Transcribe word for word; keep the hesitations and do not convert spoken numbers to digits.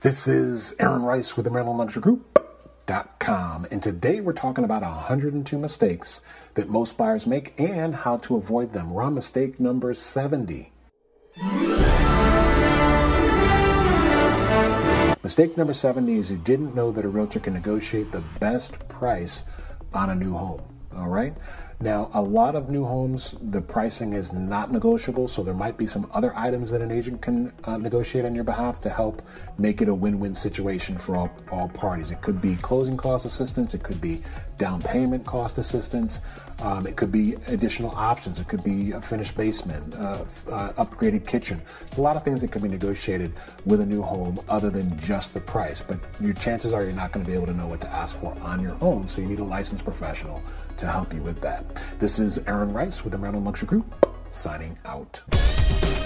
This is Aaron Rice with the Maryland Luxury Group dot com, and today we're talking about one hundred two mistakes that most buyers make and how to avoid them. We're on mistake number seventy. Mistake number seventy is you didn't know that a realtor can negotiate the best price on a new home. All right. Now, a lot of new homes, the pricing is not negotiable, so there might be some other items that an agent can uh, negotiate on your behalf to help make it a win-win situation for all, all parties. It could be closing cost assistance, it could be down payment cost assistance, um, it could be additional options, it could be a finished basement, uh, uh, upgraded kitchen. A lot of things that can be negotiated with a new home other than just the price, but your chances are you're not going to be able to know what to ask for on your own, so you need a licensed professional to help you with that. This is Aaron Rice with the Maryland Luxury Group, signing out.